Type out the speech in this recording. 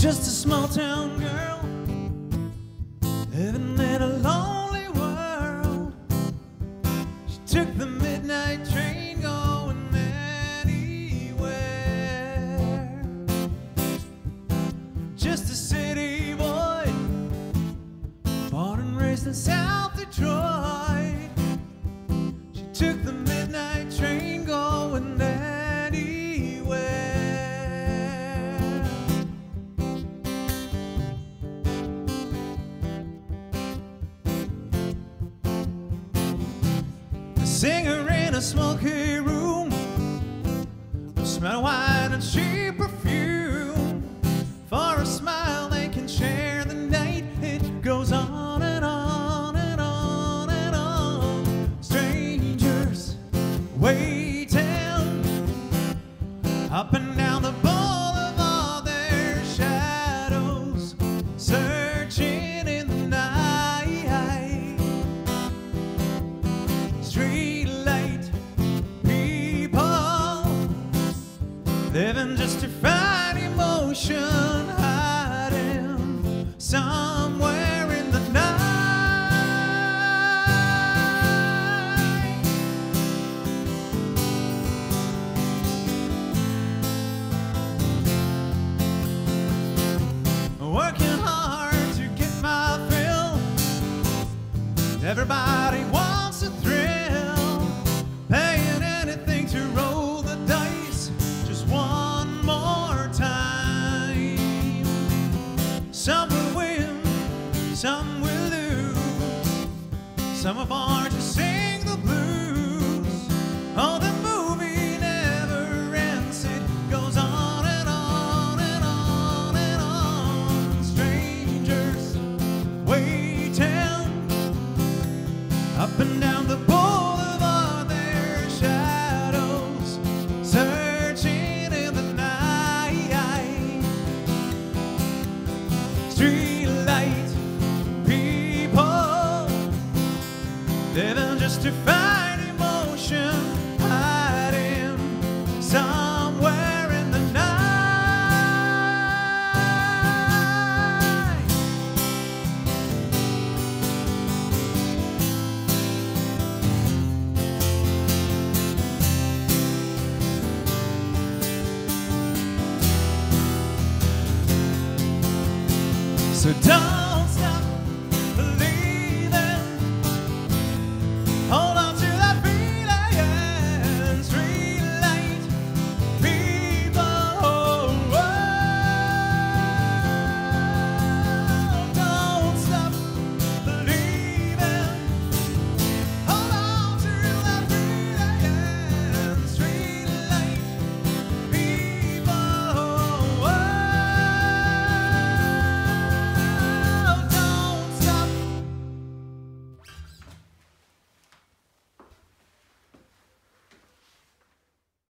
Just a small town girl living in a lonely world. She took the midnight train going anywhere. Just a city boy, born and raised in South Detroit. She took the midnight train going anywhere. Singer in a smoky room, smell wine and cheap perfume. For a smile they can share the night. It goes on and on and on and on. Strangers waiting up and down the boulevard, their shadows searching in the night. Streetlight people living just to find emotion, hiding somewhere in the night. Working hard to get my fill. Everybody wants a thrill, paying anything to roll the dice just one more time. Some will win, some will lose. Some are born to sing the blues. Oh, the movie never ends. It goes on and on and on and on. Strangers waiting up and down the boulevard, their shadows searching in the night. Streetlight people living just to find emotion, hiding somewhere in the night. So don't